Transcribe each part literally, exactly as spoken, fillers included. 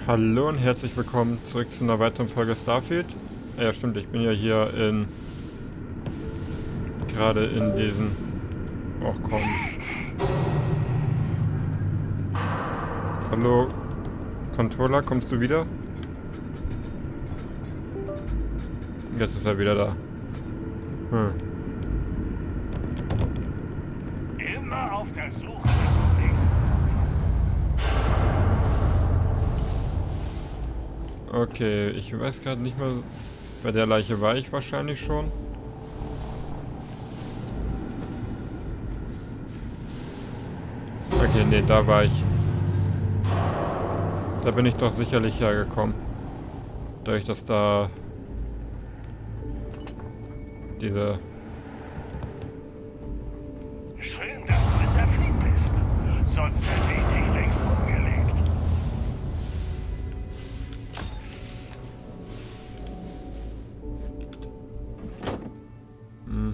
Hallo und herzlich willkommen zurück zu einer weiteren Folge Starfield. Ja, stimmt, ich bin ja hier in... gerade in diesen... Och komm. Hallo, Controller, kommst du wieder? Jetzt ist er wieder da. Hm. Immer auf der Suche nach nichts. Okay, ich weiß gerade nicht mehr... Bei der Leiche war ich wahrscheinlich schon. Okay, nee, da war ich. Da bin ich doch sicherlich hergekommen. Dadurch, dass da... diese... Schön, dass du in der Fleet bist. Sonst hätte ich dich längst umgelegt. Hm.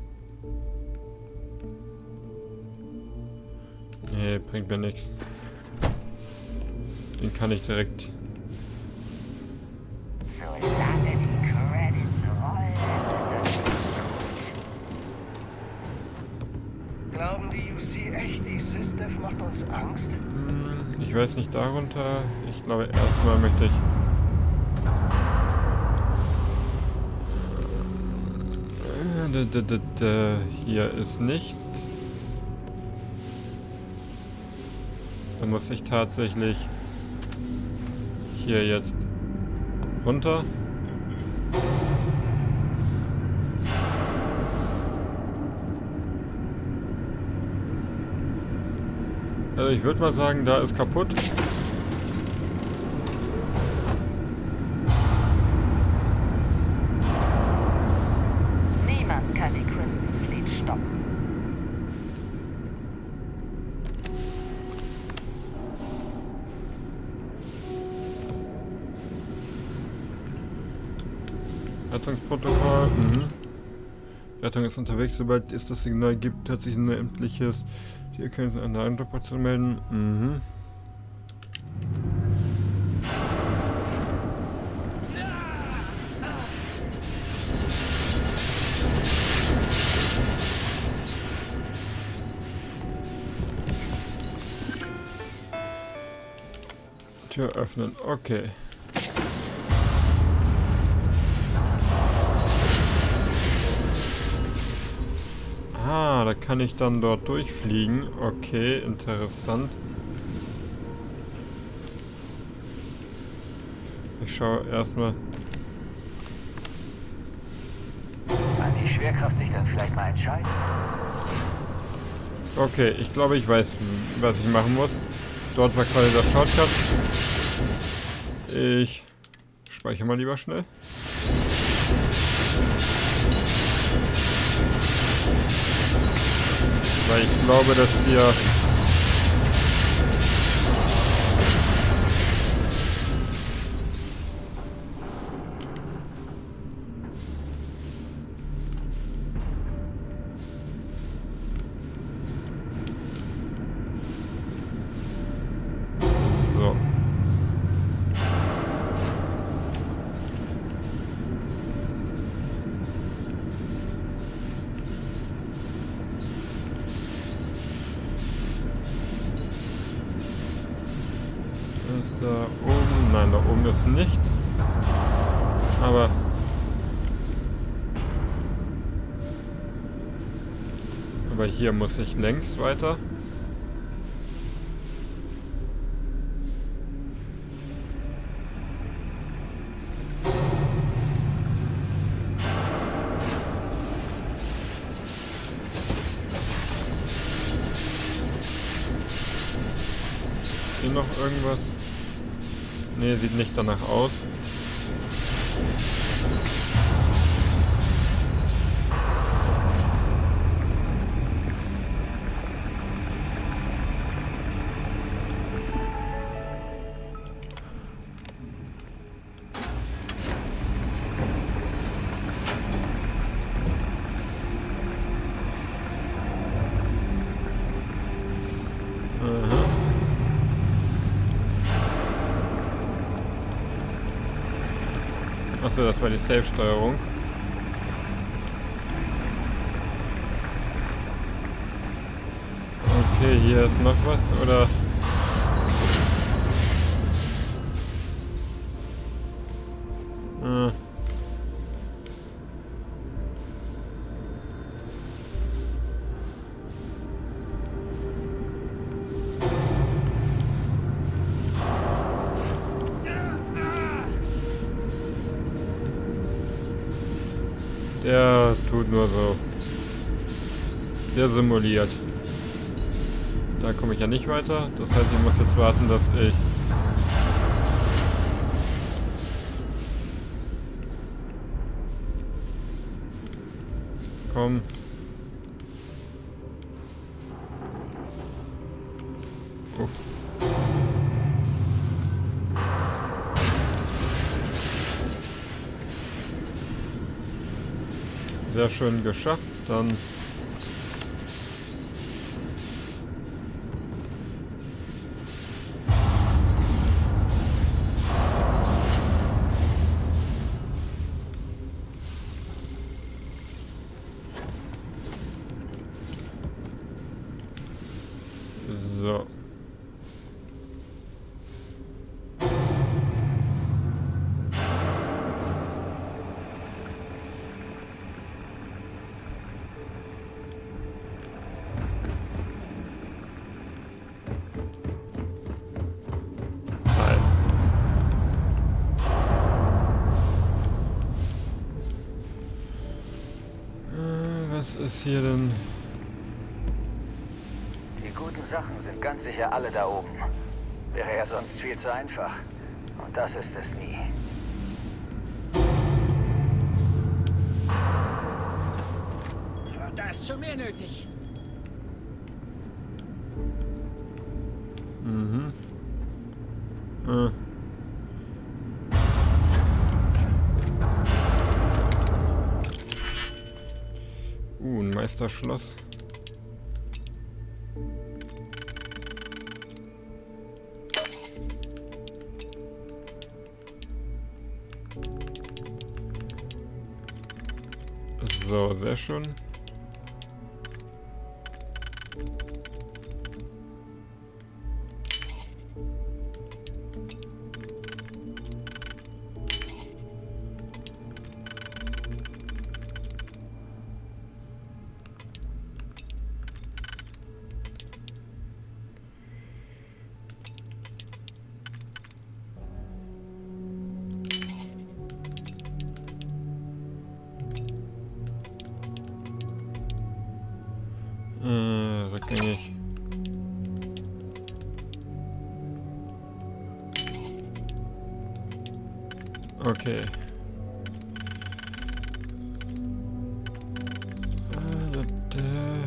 Nee, bringt mir nichts. Den kann ich direkt... Solange die Credits rollen. Glauben die U C echt, die SysDev macht uns Angst? Hm, ich weiß nicht darunter. Ich glaube, erstmal möchte ich... Äh, d- d- d- d- Hier ist nicht. Da muss ich tatsächlich hier jetzt runter. Also ich würde mal sagen, da ist kaputt. Niemand kann die Crimson Fleet stoppen. Rettungsprotokoll. Mhm. Rettung ist unterwegs, sobald es das Signal gibt, hat sich ein endliches. Hier können Sie eine Eindruckplatz melden. Mhm. Tür öffnen. Okay. Ah, da kann ich dann dort durchfliegen. Okay, interessant. Ich schaue erstmal. Kann die Schwerkraft sich dann vielleicht mal entscheiden? Okay, ich glaube, ich weiß, was ich machen muss. Dort war quasi der Shortcut. Ich speichere mal lieber schnell. Weil ich glaube, dass hier... So. Ist da oben? Nein, da oben ist nichts. Aber... Aber hier muss ich längs weiter. Hier noch irgendwas? Ne, sieht nicht danach aus. Aha. Achso, das war die Safe-Steuerung. Okay, hier ist noch was, oder? Äh. Der tut nur so. Der simuliert. Da komme ich ja nicht weiter. Das heißt, ich muss jetzt warten, dass ich... Komm. Uff. Sehr schön geschafft. Dann... So. Nein. Äh, was ist hier denn? Die guten Sachen sind ganz sicher alle da oben. Wäre ja sonst viel zu einfach. Und das ist es nie. Da ist schon mehr nötig. Mhm. Äh. Uh, ein Meisterschloss. So, sehr schön. Äh, rückgängig. Okay. Äh, da, da.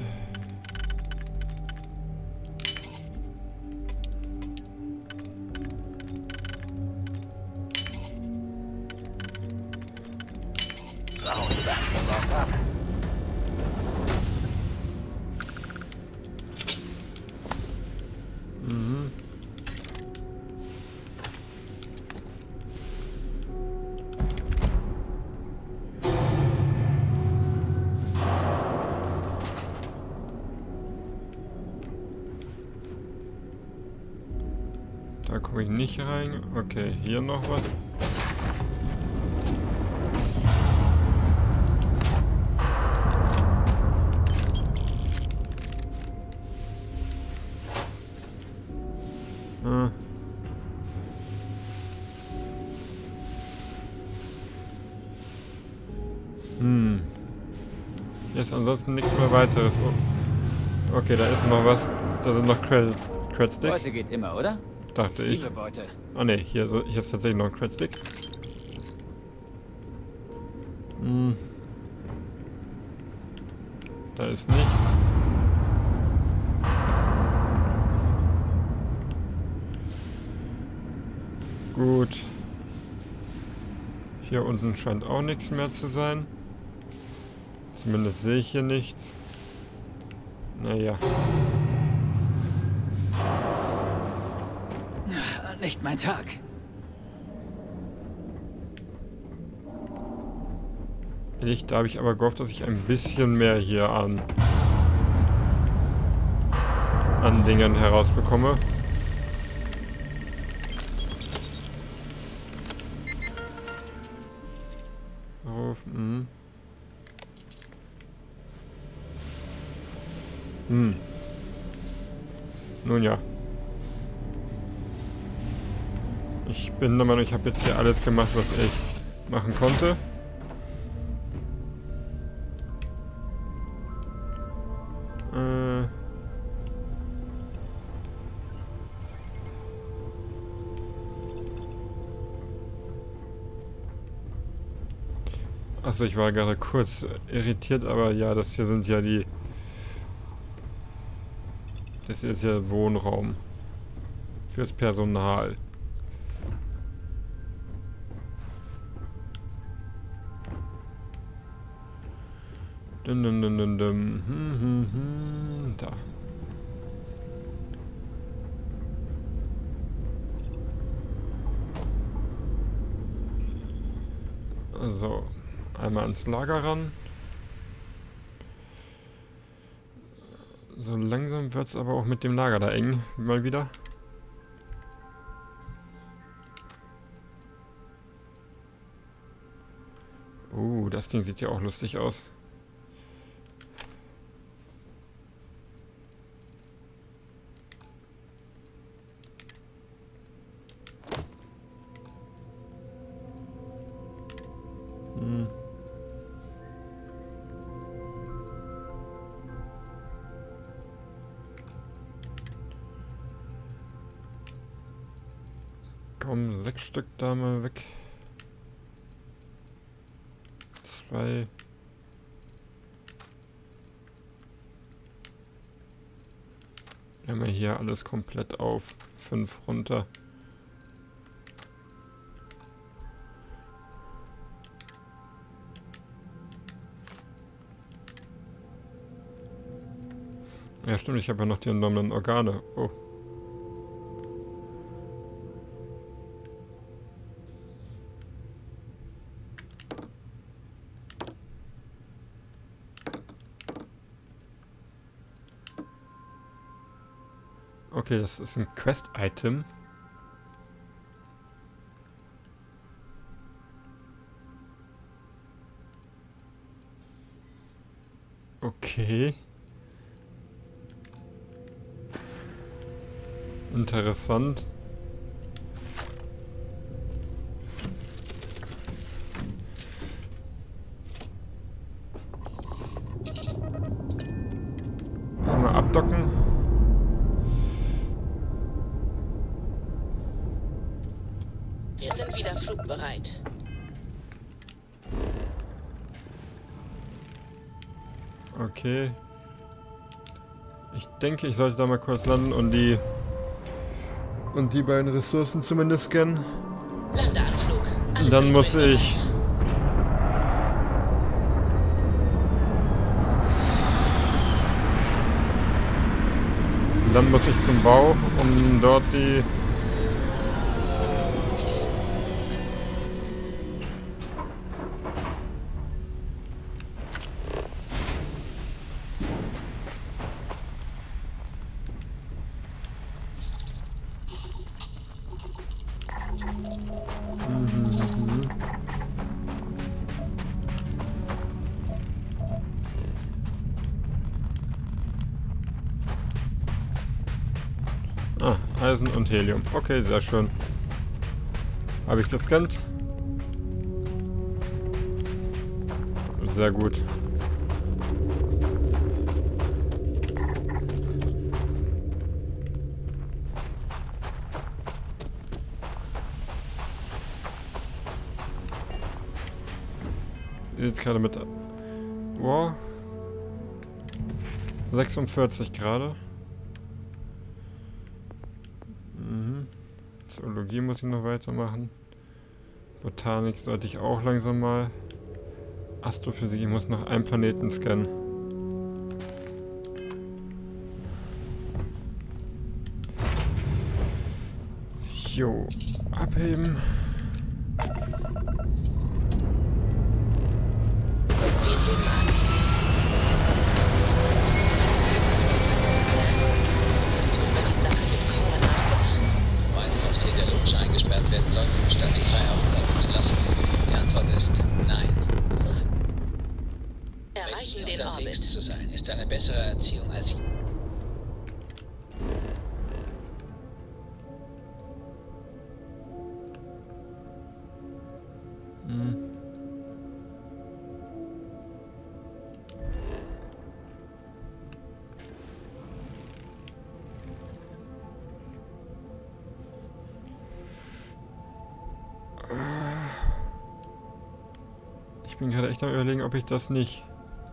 Warum stand ihr überhaupt ab? Mhm. Da komme ich nicht rein. Okay, hier noch was. Äh. Hm. Jetzt ansonsten nichts mehr weiteres. Oh. Okay, da ist noch was. Da sind noch Credit, Credit Sticks. Beute geht immer, oder? Dachte ich. Liebe Beute. Oh ne, hier, hier ist tatsächlich noch ein Credit Stick. Hm. Da ist nichts. Gut. Hier unten scheint auch nichts mehr zu sein. Zumindest sehe ich hier nichts. Naja. Nicht mein Tag. Ich, da habe ich aber gehofft, dass ich ein bisschen mehr hier an, an Dingen herausbekomme. Auf, hm. Hm. Nun ja. Ich bin der Meinung, ich habe jetzt hier alles gemacht, was ich machen konnte. Äh. Achso, ich war gerade kurz irritiert, aber ja, das hier sind ja die... Das hier ist ja Wohnraum. Fürs Personal. Dum, dum, dum, dum, dum. Hm, hm, hm. Da. So. Einmal ans Lager ran. So langsam wird es aber auch mit dem Lager da eng. Mal wieder. Uh, das Ding sieht ja auch lustig aus. Hm. Komm, sechs Stück da mal weg. Zwei. Wir haben ja hier alles komplett auf fünf runter. Ja stimmt, ich habe ja noch die enormen Organe. Oh. Okay, das ist ein Quest-Item. Okay. Interessant. Einmal abdocken. Wir sind wieder flugbereit. Okay. Ich denke, ich sollte da mal kurz landen und die und die beiden Ressourcen zumindest scannen. Landeanflug. Alles Dann muss in ich Dann muss ich zum Bau, um dort die Ah, Eisen und Helium. Okay, sehr schön. Habe ich gescannt? Sehr gut. Jetzt gerade mit... Wow. sechsundvierzig gerade. Mhm. Zoologie muss ich noch weitermachen. Botanik sollte ich auch langsam mal. Astrophysik, ich muss noch einen Planeten scannen. Jo, abheben. bezahlt werden sollten, statt sie frei auflaufen zu lassen? Die Antwort ist nein. So. Bei Erreichen mir den unterwegs Orbit. zu sein, ist eine bessere Erziehung als... Hm. Ich bin gerade echt am Überlegen, ob ich das nicht...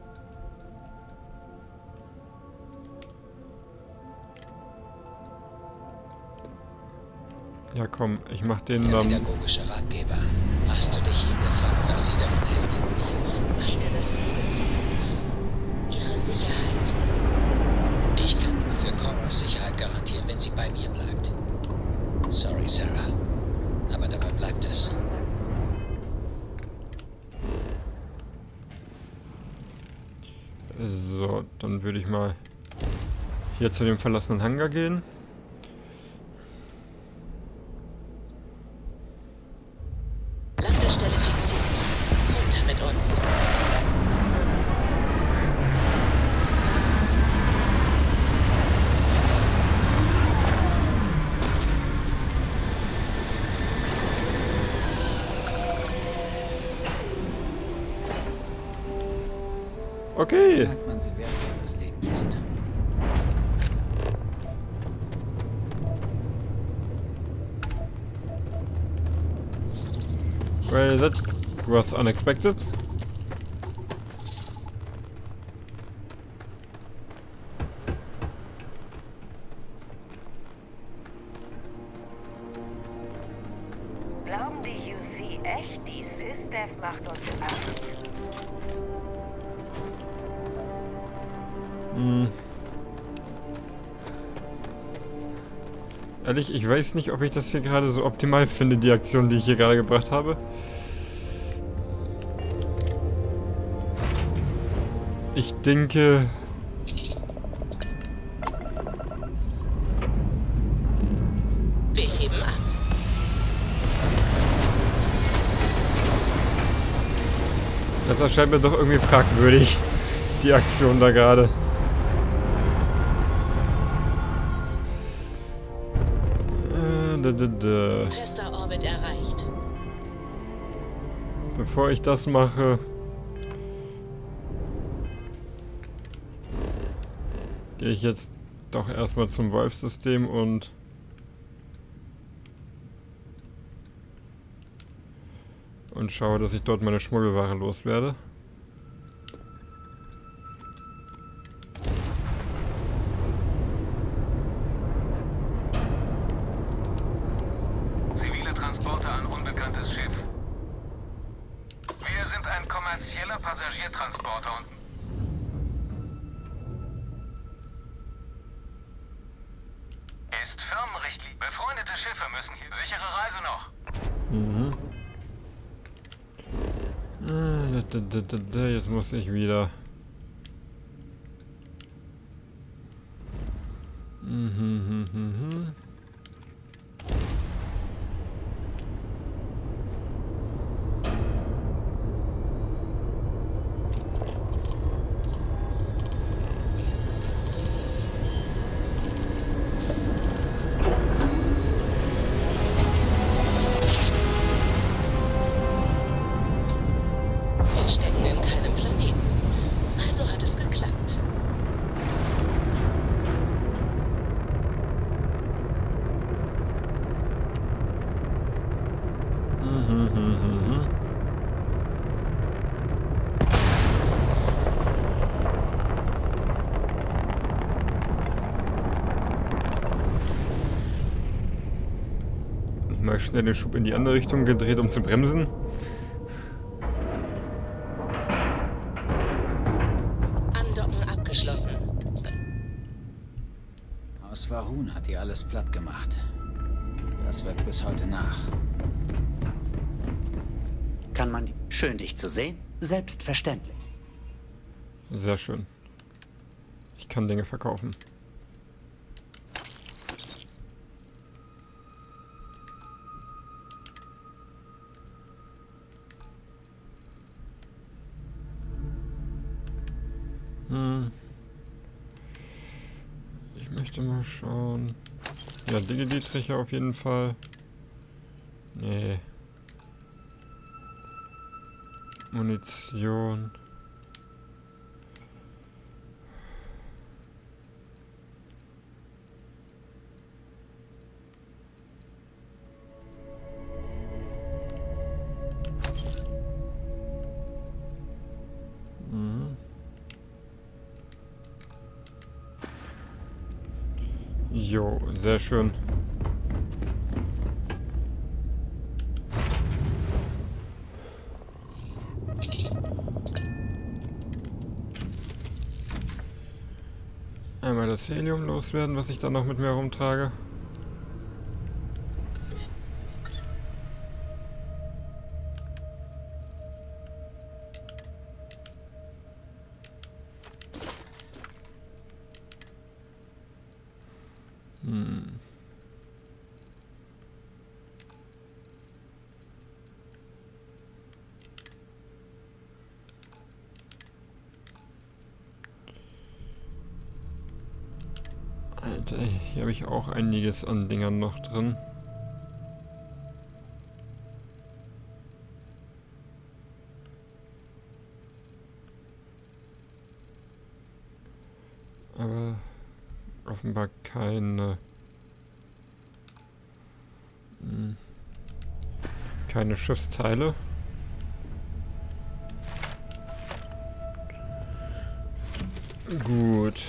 Ja komm, ich mach den Der dann... pädagogische Ratgeber. Hast du dich je gefragt, was sie davon hält? Wir wollen beide dasselbe Ziel. Ihre Sicherheit. Ich kann nur für Coras Sicherheit garantieren, wenn sie bei mir bleibt. Sorry, Sarah. Aber dabei bleibt es. So, dann würde ich mal hier zu dem verlassenen Hangar gehen. Landestelle fixiert. Runter mit uns. Okay. Merkt man, wie wertvoll das Leben ist. Well, that was unexpected. Glauben die U C echt, die SysDev macht uns Angst? Hm. Ehrlich, ich weiß nicht, ob ich das hier gerade so optimal finde, die Aktion, die ich hier gerade gebracht habe. Ich denke... Wir heben ab. Das erscheint mir doch irgendwie fragwürdig, die Aktion da gerade. Äh, da, da, da. Fester Orbit erreicht. Bevor ich das mache, gehe ich jetzt doch erstmal zum Wolf-System und und schaue, dass ich dort meine Schmuggelware loswerde. Zivile Transporte an unbekanntes Schiff. Wir sind ein kommerzieller Passagiertransporter und... Ist Firmenrichtlinie. Befreundete Schiffe müssen hier... Sichere Reise noch. Mhm. Ah, da, da, da, da, jetzt muss ich wieder. Mhm, mhm, mhm. Wir stecken in keinem Planeten. Also hat es geklappt. Mhm, mhm, mhm. Mal schnell den Schub in die andere Richtung gedreht, um zu bremsen. Andocken abgeschlossen. Aus Varun hat ihr alles platt gemacht. Das wirkt bis heute nach. Kann man... Schön, dich zu sehen. Selbstverständlich. Sehr schön. Ich kann Dinge verkaufen. schauen. Ja, Digi-Dietriche auf jeden Fall. Nee. Munition. Mhm. Jo, sehr schön. Einmal das Helium loswerden, was ich dann noch mit mir rumtrage. Hm. Alter, hier habe ich auch einiges an Dingern noch drin. Aber offenbar keine hm, keine Schiffsteile. Gut.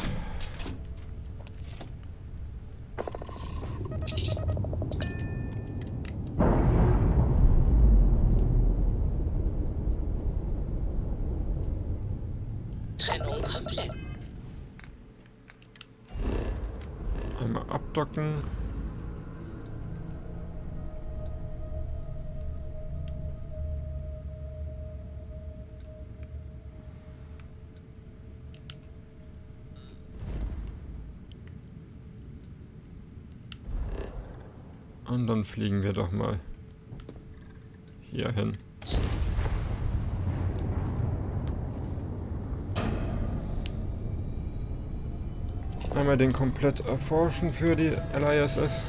Trennung komplett. Einmal abdocken. Und dann fliegen wir doch mal hier hin. Einmal den komplett erforschen für die L I S S.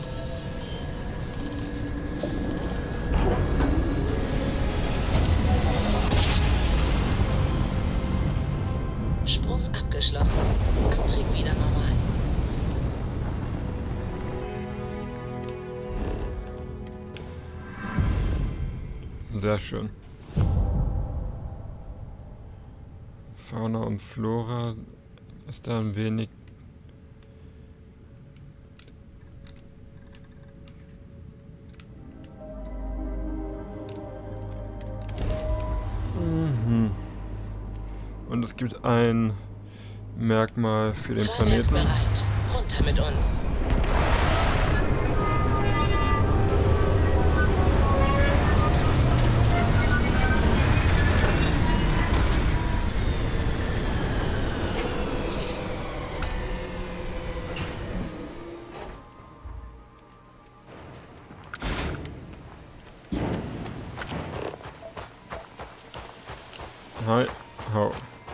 Sprung abgeschlossen. Antrieb wieder normal. Sehr schön. Fauna und Flora ist da ein wenig. Mhm. Und es gibt ein Merkmal für den Planeten. Bereit. Runter mit uns. Hi, hau.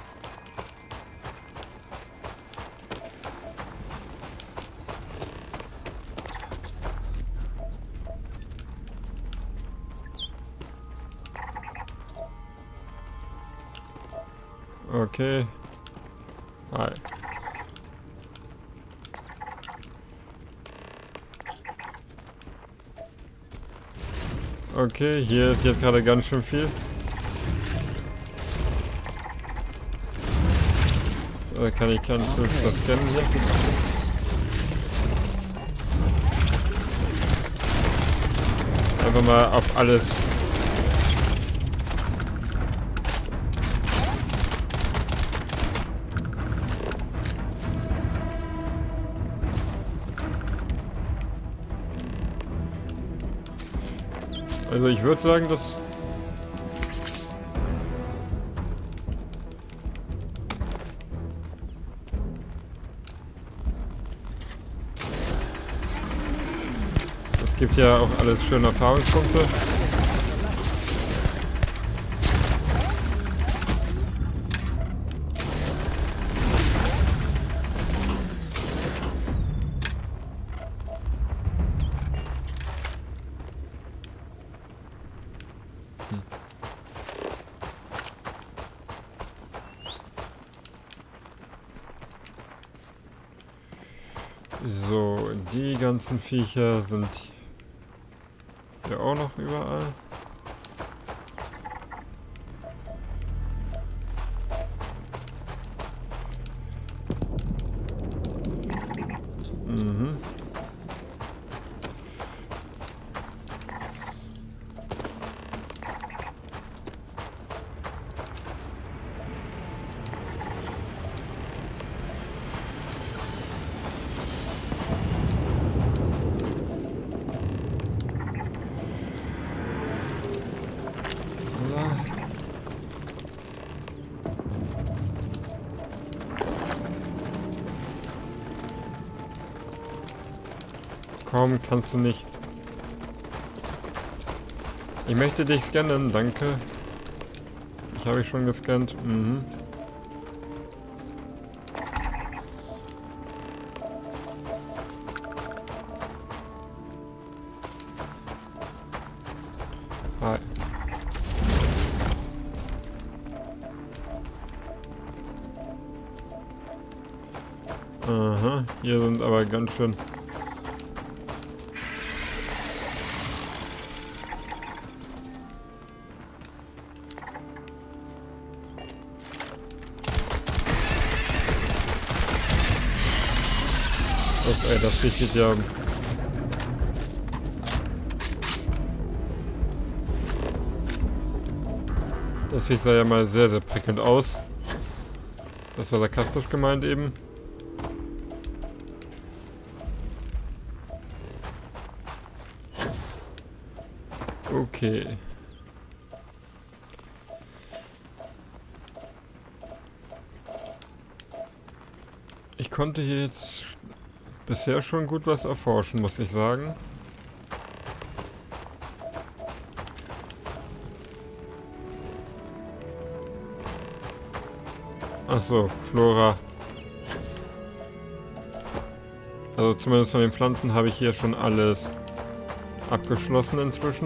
Okay. Hi. Okay, hier ist jetzt gerade ganz schön viel. Da kann ich ganz kurz das scannen hier. Einfach mal auf alles. Also ich würde sagen, dass es gibt ja auch alles schöne Erfahrungspunkte. So, die ganzen Viecher sind ja auch noch überall. Mhm. Komm, kannst du nicht. Ich möchte dich scannen, danke. Ich habe ich schon gescannt. Mhm. Hi. Aha, hier sind aber ganz schön... Uff, ey, das richtet ja... Das Viech sah ja mal sehr, sehr prickelnd aus. Das war sarkastisch gemeint eben. Okay. Ich konnte hier jetzt bisher schon gut was erforschen, muss ich sagen. Ach so, Flora. Also zumindest von den Pflanzen habe ich hier schon alles abgeschlossen inzwischen.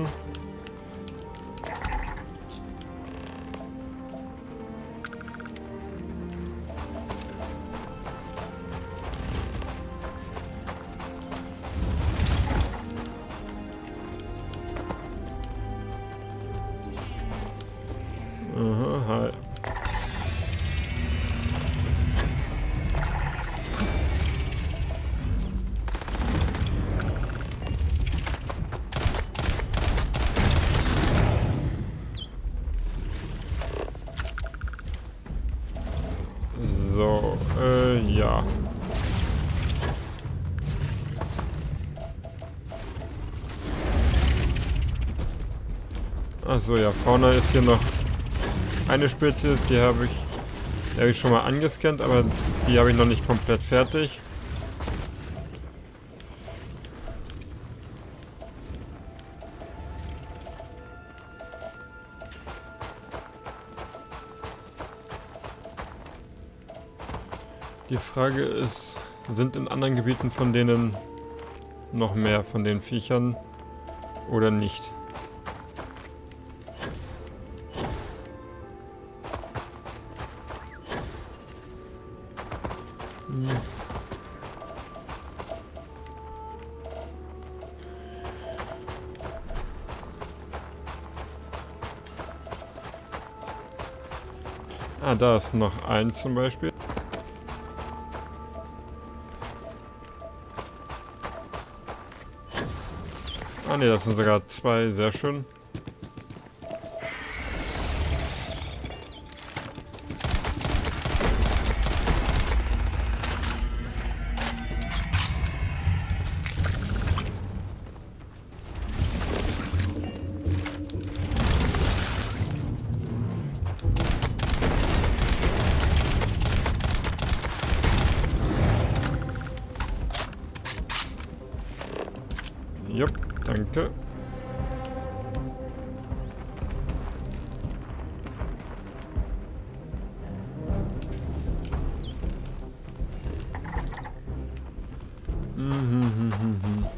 Aha, hi. So, äh, ja. Achso, ja, vorne ist hier noch eine Spezies, die habe ich, die habe ich schon mal angescannt, aber die habe ich noch nicht komplett fertig. Die Frage ist, sind in anderen Gebieten von denen noch mehr von den Viechern oder nicht? Hm. Ah, da ist noch eins zum Beispiel. Ah ne, das sind sogar zwei, sehr schön. Jupp, danke. Mhm, mhm, mhm.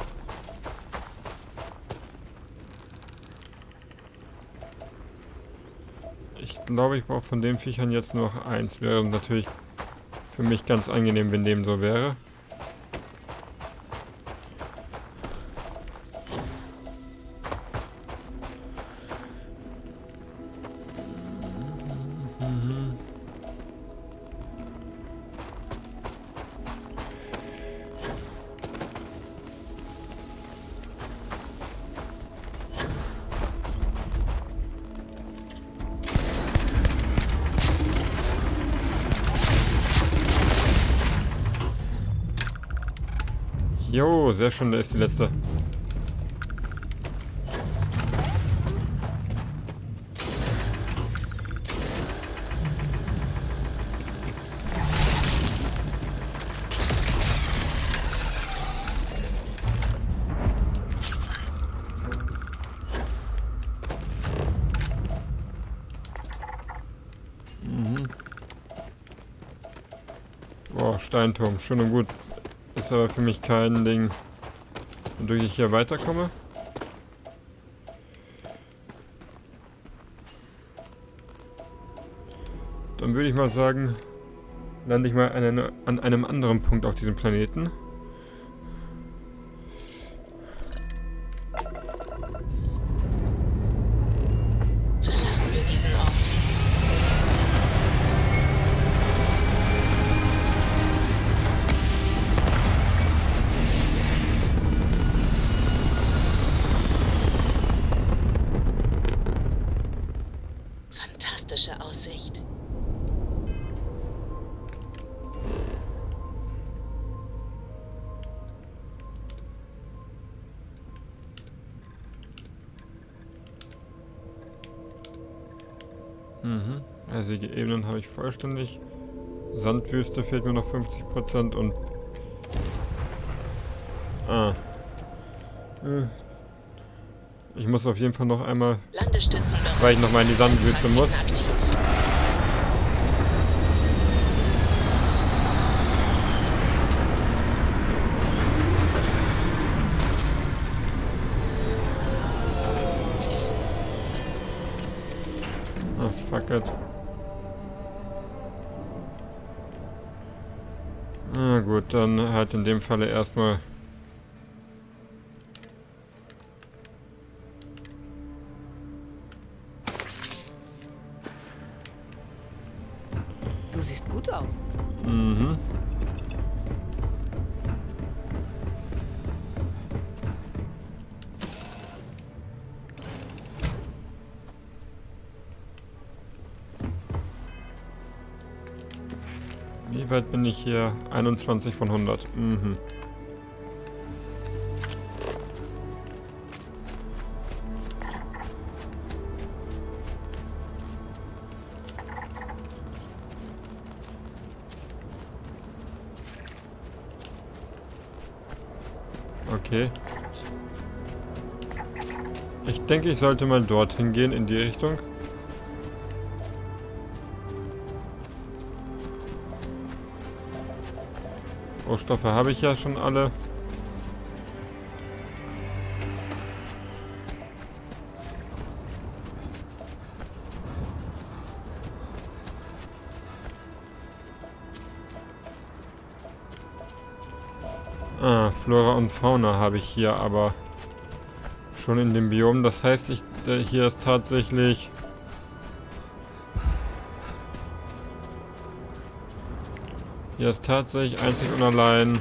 Ich glaube, ich brauche von den Viechern jetzt nur noch eins. Wäre natürlich für mich ganz angenehm, wenn dem so wäre. Jo, sehr schön, da ist die letzte. Mhm. Boah, Steinturm, schön und gut. Ist aber für mich kein Ding, wodurch ich hier weiterkomme. Dann würde ich mal sagen, lande ich mal an, eine, an einem anderen Punkt auf diesem Planeten. Verlassen wir diesen Ort. Fantastische Aussicht. Mhm. Also die Ebenen habe ich vollständig. Sandwüste fehlt mir noch fünfzig Prozent und... Ah. Äh. Ich muss auf jeden Fall noch einmal... Landestützen bereit. Weil ich noch mal in die Sandwüste muss. Aktiv. Ah, fuck it. Na gut, dann halt in dem Falle erstmal... Du siehst gut aus. Mhm. Wie weit bin ich hier? einundzwanzig von hundert. Mhm. Okay. Ich denke, ich sollte mal dorthin gehen, in die Richtung. Rohstoffe habe ich ja schon alle. Ah, Flora und Fauna habe ich hier aber schon in dem Biom. Das heißt, ich, äh, hier ist tatsächlich... Hier ist tatsächlich einzig und allein...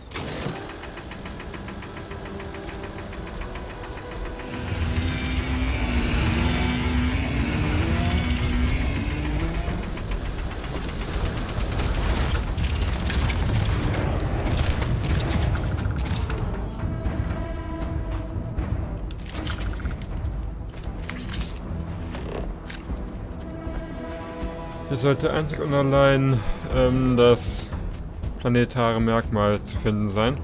Hier sollte einzig und allein ähm, das planetare Merkmal zu finden sein.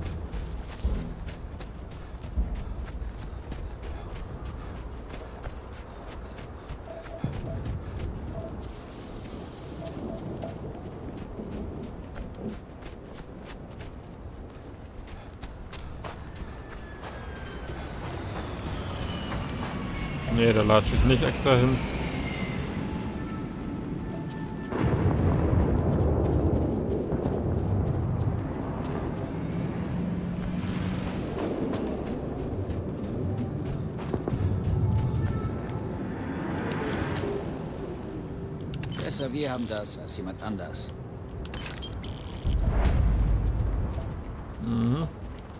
Nee, da latsche ich nicht extra hin. Besser wir haben das als jemand anders. Mhm.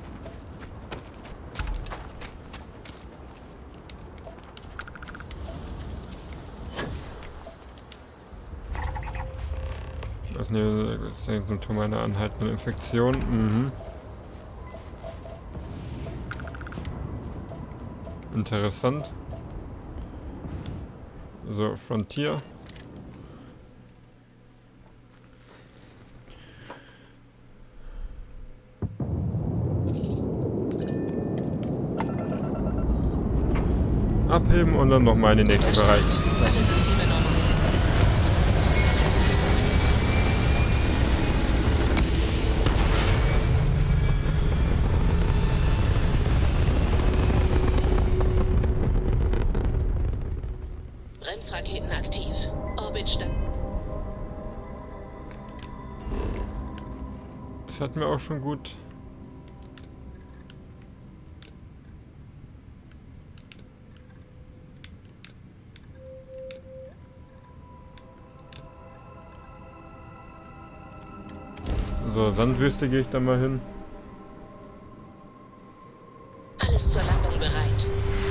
Das ist ein Symptom einer anhaltenden Infektion. Mhm. Interessant. So, Frontier. Abheben und dann nochmal in den nächsten Bereich. Bremsraketen aktiv. Orbit stand. Das hatten wir auch schon gut. So, Sandwüste gehe ich da mal hin. Alles zur Landung bereit.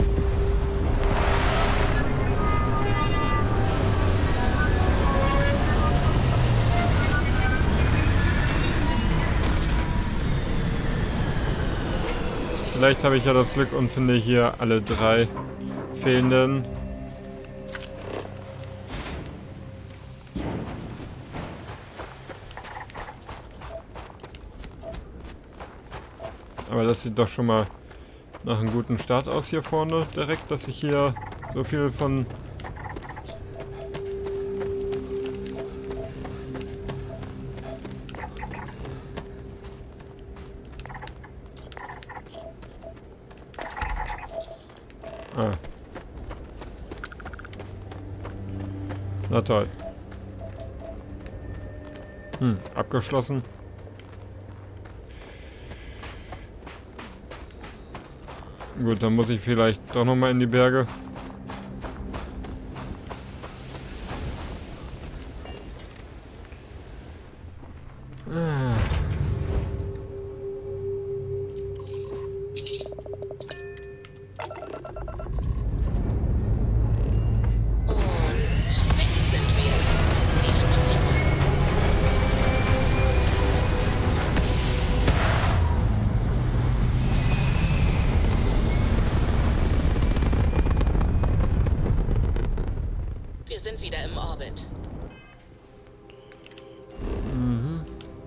Vielleicht habe ich ja das Glück und finde hier alle drei fehlenden. Aber das sieht doch schon mal nach einem guten Start aus hier vorne direkt, dass ich hier so viel von... Ah. Na toll. Hm, abgeschlossen. Gut, dann muss ich vielleicht doch noch mal in die Berge. Ah. Wir sind wieder im Orbit. Mhm.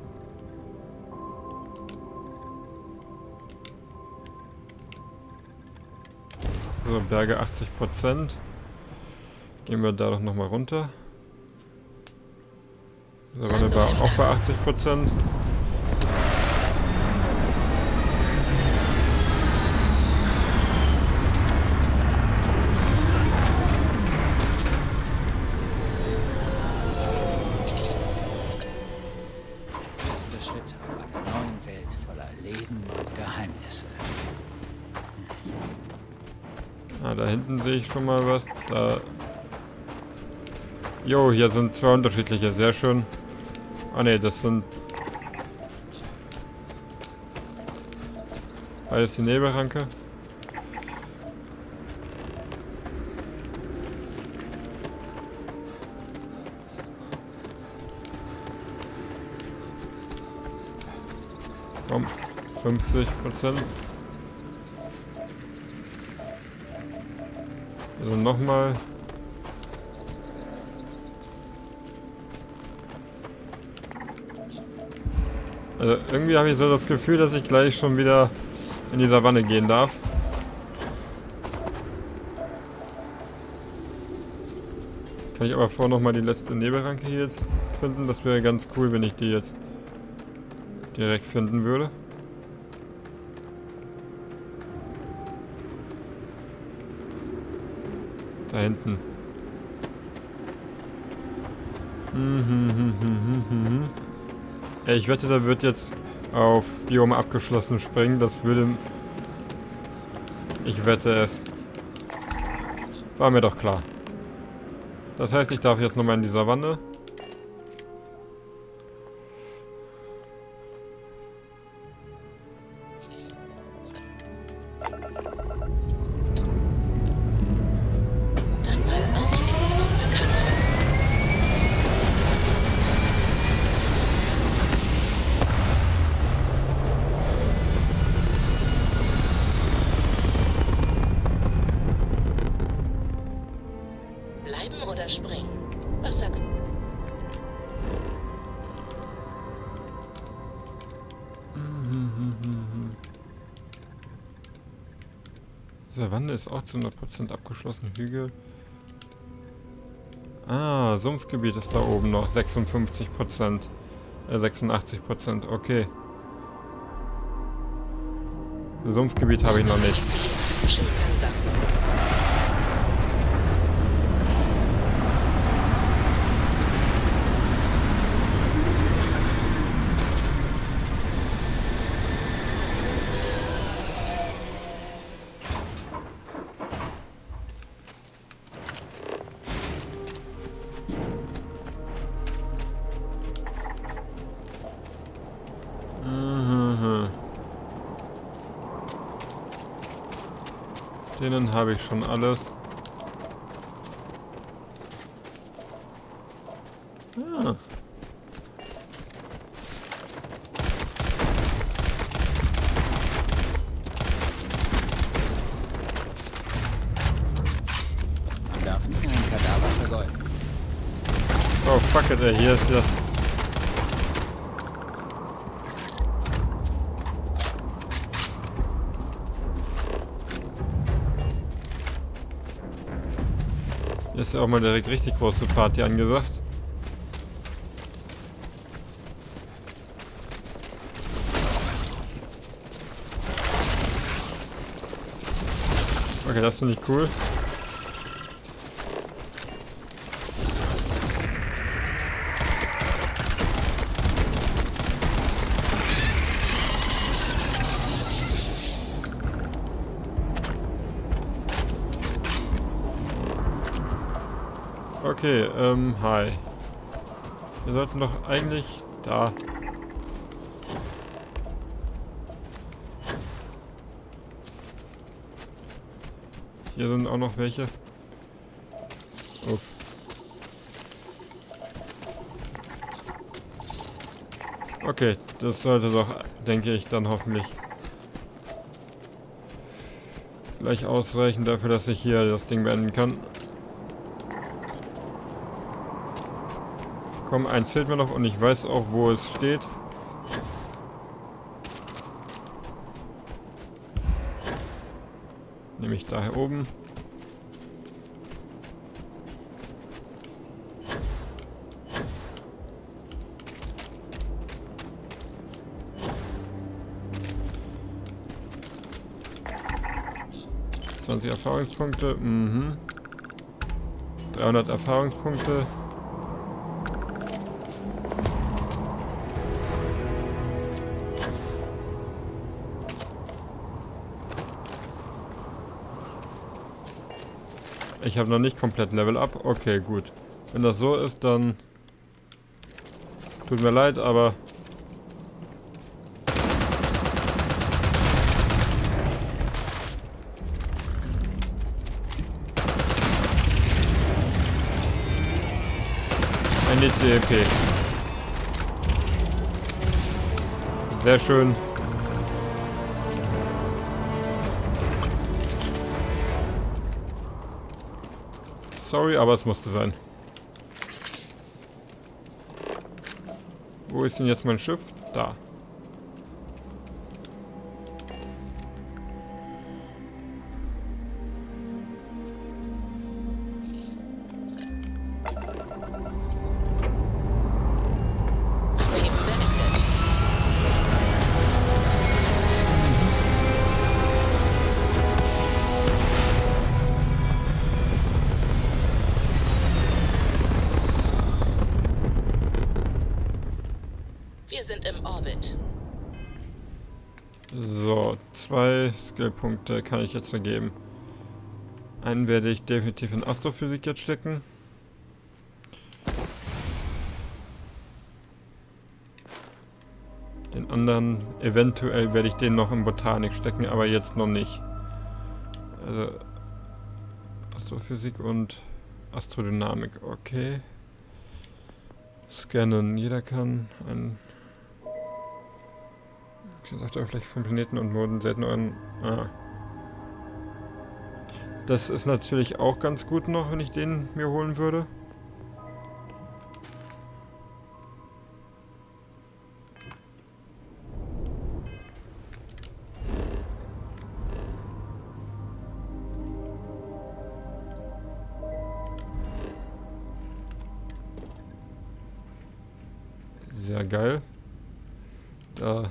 So, Berge achtzig Prozent. Gehen wir da doch noch mal runter. Savanne war auch bei achtzig Prozent. Schritt auf einer neuen Welt voller Leben und Geheimnisse. Ah, da hinten sehe ich schon mal was. Da. Jo, hier sind zwei unterschiedliche. Sehr schön. Ah ne, das sind beides die Nebelranke. Komm, fünfzig Prozent. Also nochmal. Also irgendwie habe ich so das Gefühl, dass ich gleich schon wieder in die Savanne gehen darf. Kann ich aber vorher nochmal die letzte Nebelranke hier jetzt finden. Das wäre ganz cool, wenn ich die jetzt direkt finden würde. Da hinten. Ich wette, da wird jetzt auf Biom abgeschlossen springen. Das würde... Ich wette es. War mir doch klar. Das heißt, ich darf jetzt nochmal in die Savanne. Bleiben oder springen? Was sagst du? Savanne ist auch zu hundert Prozent abgeschlossen. Hügel. Ah, Sumpfgebiet ist da oben noch. sechsundfünfzig Prozent. Äh, sechsundachtzig Prozent. Okay. Sumpfgebiet habe ich noch nicht. Schön langsam. Denen habe ich schon alles. Ah. Man darf nie ein Kadaver vergeuden. Oh fuck it, ey, hier ist das. Hier ist ja auch mal direkt richtig große Party angesagt. Okay, das finde ich cool. Okay, ähm, hi. Wir sollten doch eigentlich da. Hier sind auch noch welche. Uff. Okay, das sollte doch, denke ich, dann hoffentlich gleich ausreichen dafür, dass ich hier das Ding beenden kann. Komm, eins fehlt mir noch und ich weiß auch, wo es steht. Nämlich daher oben. zwanzig Erfahrungspunkte. Mhm. dreihundert Erfahrungspunkte. Ich habe noch nicht komplett Level Up. Okay, gut. Wenn das so ist, dann tut mir leid, aber ein D C E P. Sehr schön. Sorry, aber es musste sein. Wo ist denn jetzt mein Schiff? Da. Wir sind im Orbit. So, zwei Skillpunkte kann ich jetzt vergeben. Einen werde ich definitiv in Astrophysik jetzt stecken. Den anderen, eventuell werde ich den noch in Botanik stecken, aber jetzt noch nicht. Also, Astrophysik und Astrodynamik, okay. Scannen, jeder kann ein... Okay, sagt er vielleicht von Planeten und Monden selten euren... Ah. Das ist natürlich auch ganz gut noch, wenn ich den mir holen würde. Sehr geil. Da,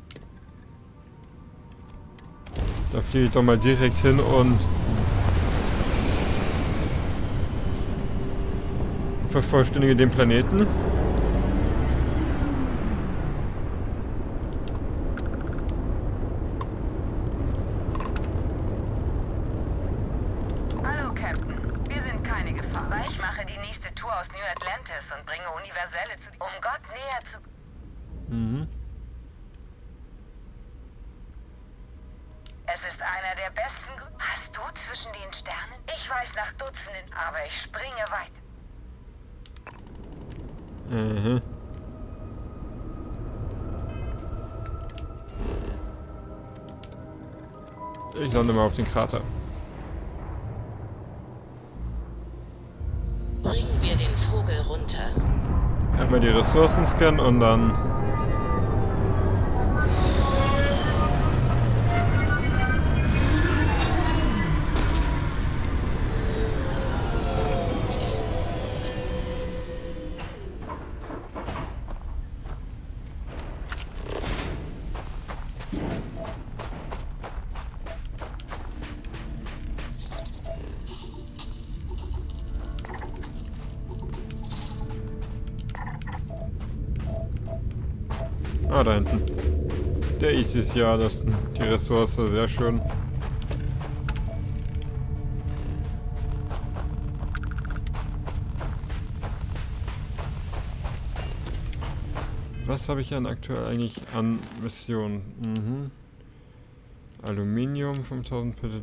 da fliege ich doch mal direkt hin und vervollständige den Planeten. Hallo, Captain. Wir sind keine Gefahr. Aber ich mache die nächste Tour aus New Atlantis und bringe Universelle zu... Um Gott näher zu... Mhm. Es ist einer der besten... Gru- Hast du zwischen den Sternen? Ich weiß nach Dutzenden, aber ich springe weit. Mhm. Ich lande mal auf den Krater. Bringen wir den Vogel runter. Erstmal die Ressourcen scannen und dann... Ah, da hinten. Der Isis, ja, das die Ressource, sehr schön. Was habe ich denn aktuell eigentlich an Missionen? Mhm. Aluminium, fünftausend Pille.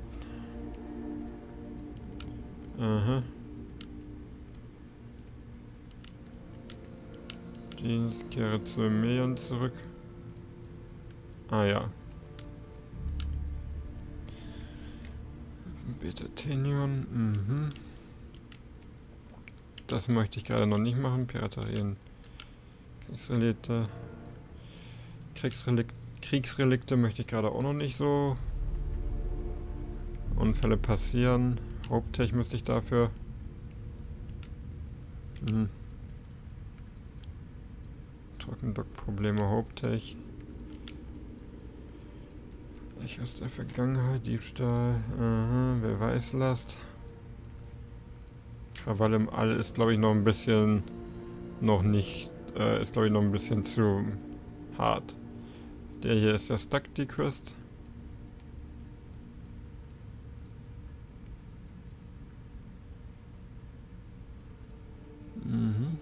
Aha. Dienst, kehre zu Million zurück. Ah ja. Beta-Tenion, mhm. Das möchte ich gerade noch nicht machen. Piraterien. Kriegsrelikte. Kriegsrelik Kriegsrelikte möchte ich gerade auch noch nicht so. Unfälle passieren. Haupttech müsste ich dafür. Mhm. Trockendock-Probleme, Haupttech. Ich aus der Vergangenheit, Diebstahl, aha, Beweislast. Krawall im All ist, glaube ich, noch ein bisschen, noch nicht, äh, ist, glaube ich, noch ein bisschen zu hart. Der hier ist der Stuck Decrest. Mhm.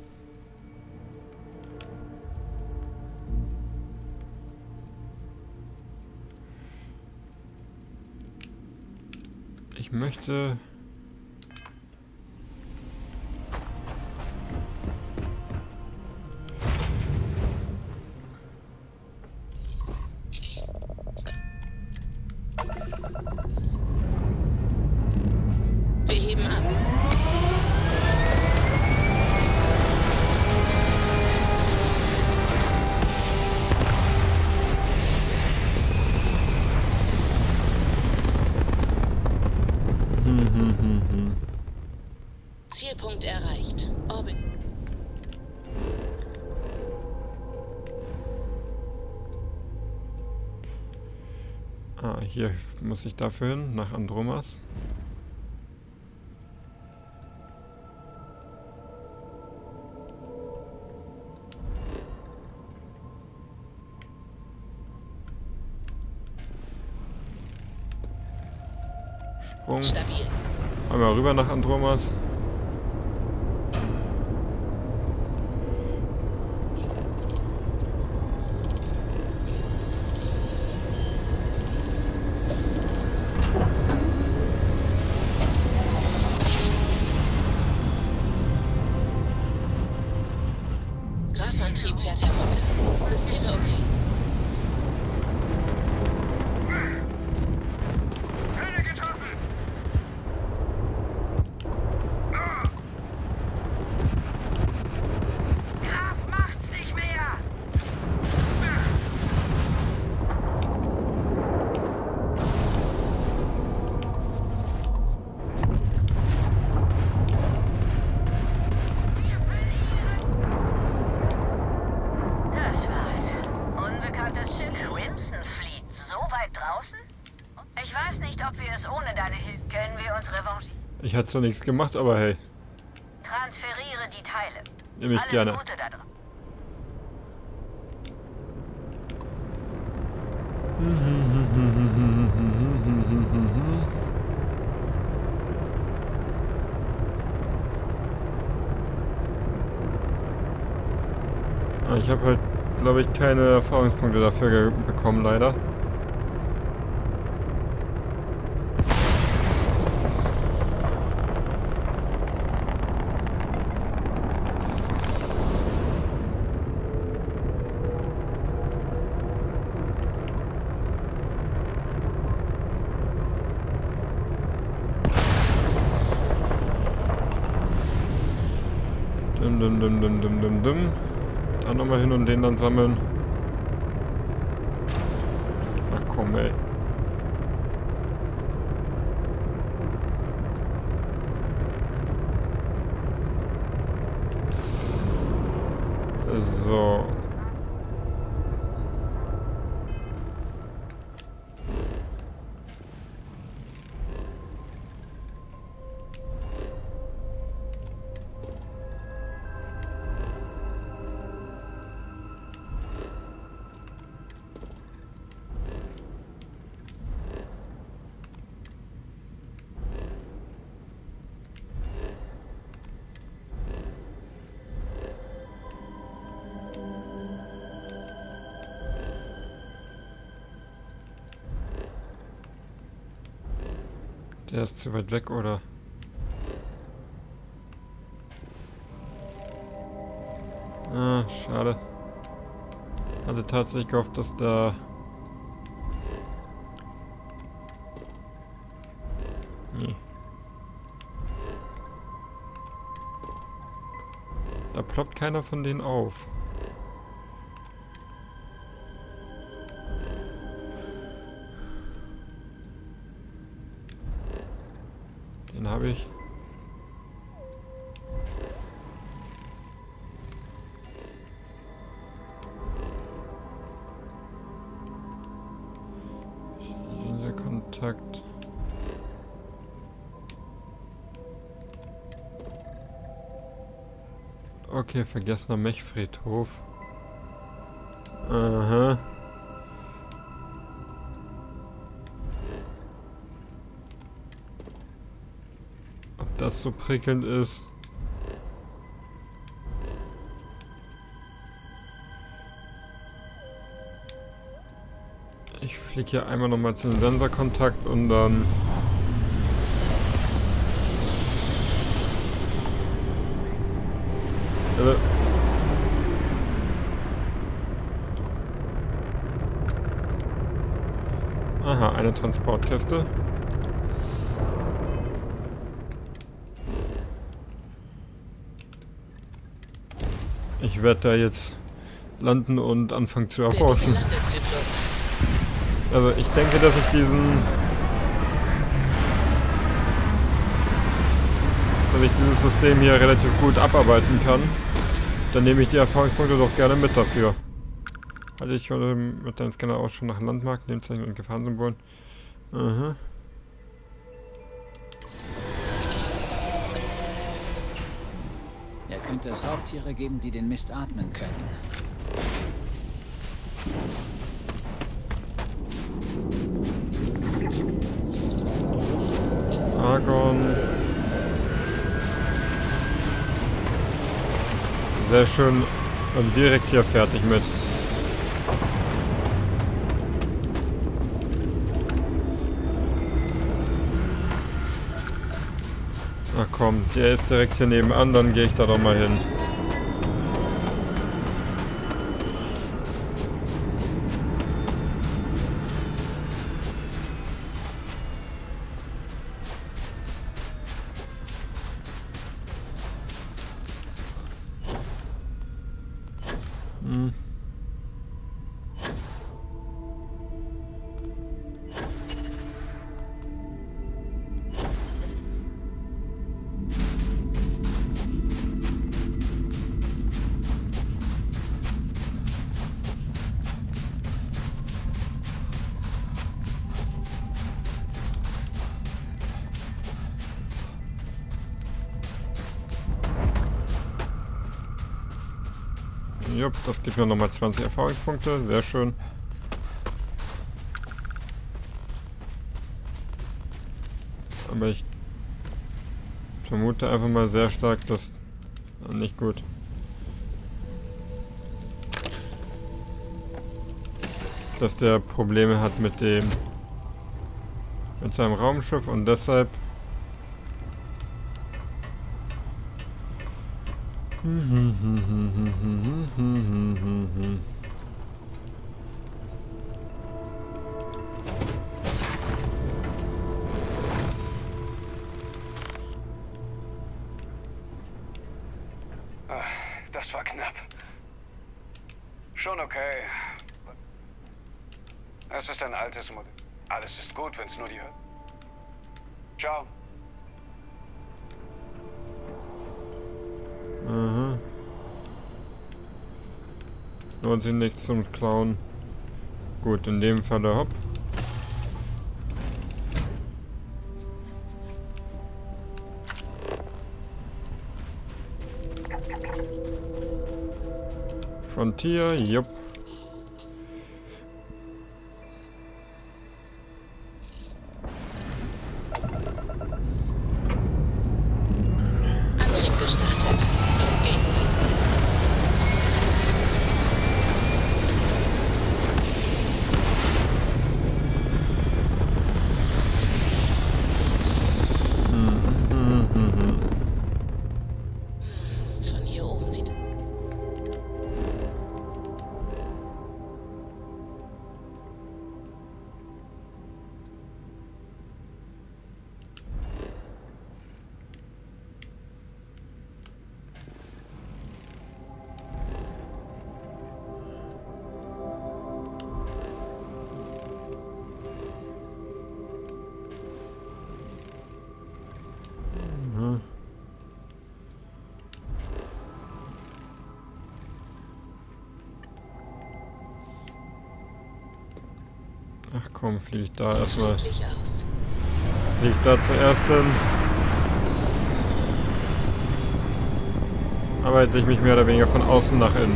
Ich möchte... Wir heben ab. Zielpunkt erreicht. Orbit. Ah, hier muss ich dafür hin, nach Andromas. Sprung. Stabil. Einmal rüber nach Andromas. Graphantrieb fährt herunter. Systeme okay. Hülle getroffen! Mich hat zwar nichts gemacht, aber hey. Transferiere die Teile. Nehme ich Alles gerne. Gute da drin. Ich habe halt, glaube ich, keine Erfahrungspunkte dafür bekommen, leider. Dum, dum, dum, dum, dum, dum, dum. Dann nochmal hin und den dann sammeln. Ach komm, ey. So. Der ist zu weit weg, oder? Ah, schade. Hatte tatsächlich gehofft, dass da... Nee. Da ploppt keiner von denen auf. Den habe ich. Dieser Kontakt. Okay, vergessener Mechfriedhof. Aha. Das so prickelnd ist. Ich fliege hier einmal nochmal zu dem Sensorkontakt und dann... Äh. Aha, eine Transportkiste. Ich werde da jetzt landen und anfangen zu erforschen. Also ich denke, dass ich diesen... dass ich dieses System hier relativ gut abarbeiten kann. Dann nehme ich die Erfahrungspunkte doch gerne mit dafür. Hatte ich heute mit deinem Scanner auch schon nach Landmarken, Lebenszeichen und Gefahrensymbolen. Aha. Er könnte es Raubtiere geben, die den Mist atmen können. Argon. Sehr schön. Und direkt hier fertig mit. Ach komm, der ist direkt hier nebenan, dann gehe ich da doch mal hin. Hm. Jupp, das gibt mir nochmal zwanzig Erfahrungspunkte. Sehr schön. Aber ich vermute einfach mal sehr stark, dass... Nicht gut. Dass der Probleme hat mit dem... mit seinem Raumschiff und deshalb... Das war knapp. Schon okay. Es ist ein altes Modell. Alles ist gut, wenn es nur die... Ciao. Aha. Lohnt sich nichts zum Klauen. Gut, in dem Falle hopp. Frontier, jupp. Antrieb gestartet. Auf geht's. Von hier oben sieht... Ach komm, flieg ich da erstmal. friedlich aus. Flieg ich da zuerst hin. Arbeite ich mich mehr oder weniger von außen nach innen.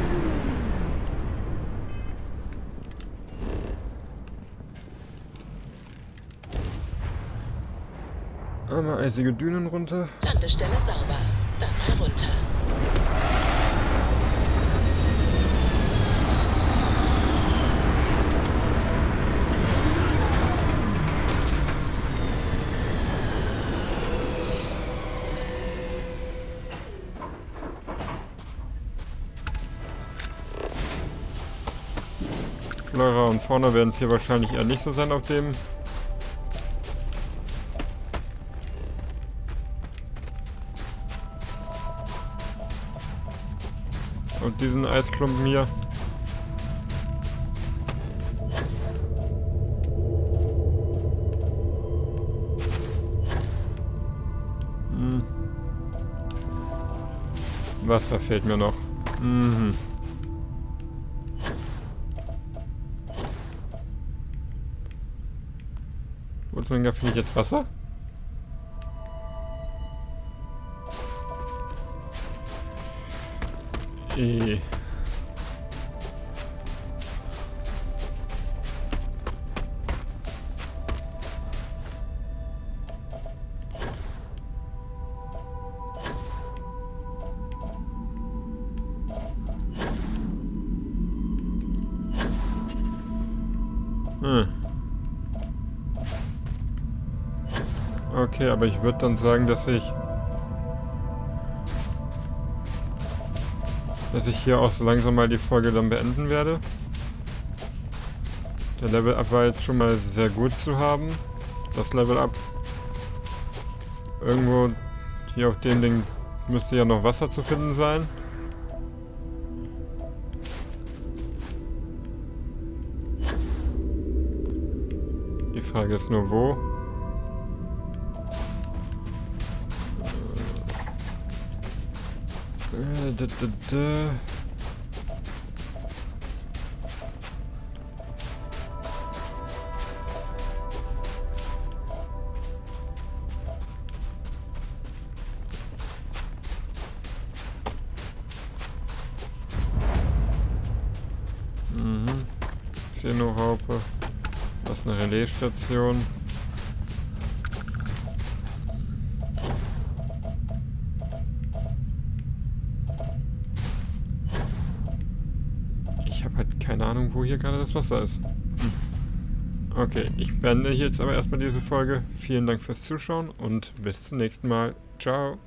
Einmal eisige Dünen runter. Landestelle sauber. Dann mal runter. Flora und Fauna werden es hier wahrscheinlich eher nicht so sein auf dem. Und diesen Eisklumpen hier. Hm. Wasser fehlt mir noch. Mhm. Wozu finde ich jetzt Wasser? E. Hm. Okay, aber ich würde dann sagen, dass ich dass ich hier auch so langsam mal die Folge dann beenden werde. Der Level-Up war jetzt schon mal sehr gut zu haben. Das Level-Up. Irgendwo hier auf dem Ding müsste ja noch Wasser zu finden sein. Die Frage ist nur wo. Äh, da, da, da. Xenoraupe. Das ist eine Relaisstation. Ich habe halt keine Ahnung, wo hier gerade das Wasser ist. Hm. Okay, ich beende jetzt aber erstmal diese Folge. Vielen Dank fürs Zuschauen und bis zum nächsten Mal. Ciao.